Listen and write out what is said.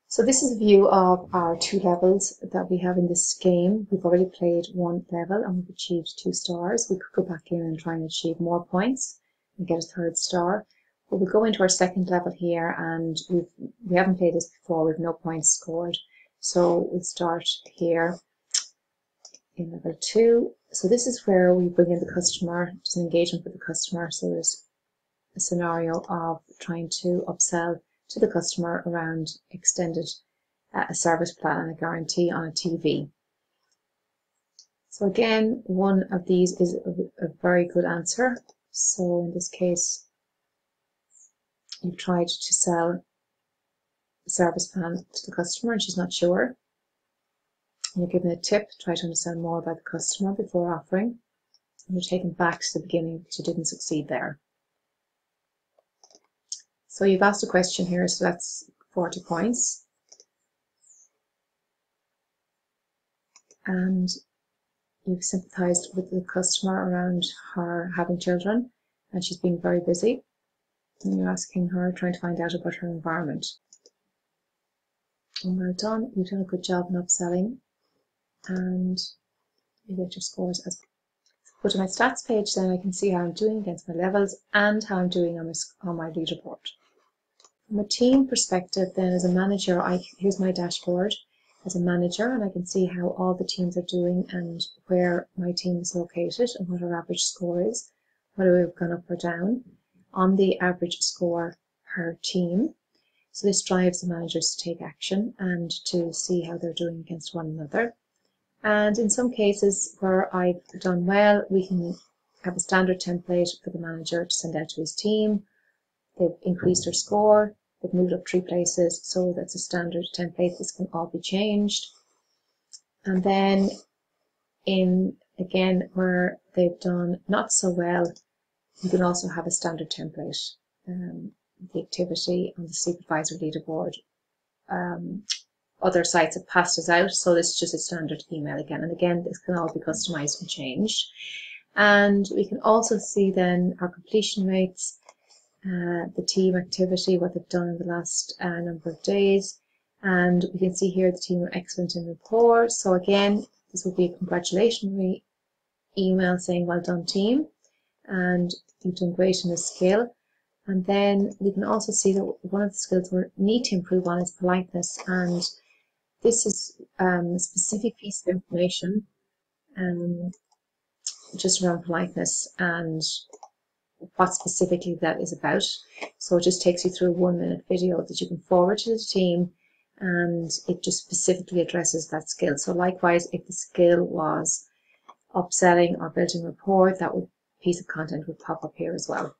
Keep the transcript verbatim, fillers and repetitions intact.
So this is a view of our two levels that we have in this game. We've already played one level and we've achieved two stars. We could go back in and try and achieve more points and get a third star. But we'll go into our second level here, and we've, we haven't played this before. We've no points scored. So we'll start here in level two. So this is where we bring in the customer, just an engagement with the customer. So there's a scenario of trying to upsell to the customer around extended uh, a service plan and a guarantee on a T V. So again, one of these is a, a very good answer. So in this case, you've tried to sell a service plan to the customer and she's not sure. And you're given a tip, try to understand more about the customer before offering. And you're taken back to the beginning because you didn't succeed there. So you've asked a question here, so that's forty points. And you've sympathized with the customer around her having children, and she's being very busy. And you're asking her, trying to find out about her environment. And well done, you've done a good job in upselling, and you get your scores as go to my stats page. Then I can see how I'm doing against my levels and how I'm doing on my, on my leaderboard. From a team perspective, then, as a manager, I here's my dashboard as a manager, and I can see how all the teams are doing and where my team is located and what our average score is, whether we've gone up or down on the average score per team. So this drives the managers to take action and to see how they're doing against one another. And in some cases where I've done well, we can have a standard template for the manager to send out to his team. They've increased their score, they've moved up three places, so that's a standard template. This can all be changed. And then in, again, where they've done not so well, you can also have a standard template. Um, the activity on the Sleep Advisor leaderboard. Um, other sites have passed us out, so this is just a standard email again. And again, this can all be customized and changed. And we can also see then our completion rates, Uh, the team activity, what they've done in the last uh, number of days, and we can see here the team are excellent in rapport. So again, this will be a congratulatory email saying well done team, and you've done great in this skill. And then we can also see that one of the skills we need to improve on is politeness, and this is um, a specific piece of information um, just around politeness and what specifically that is about. So it just takes you through a one minute video that you can forward to the team, and it just specifically addresses that skill. So likewise, if the skill was upselling or building rapport, that would, piece of content would pop up here as well.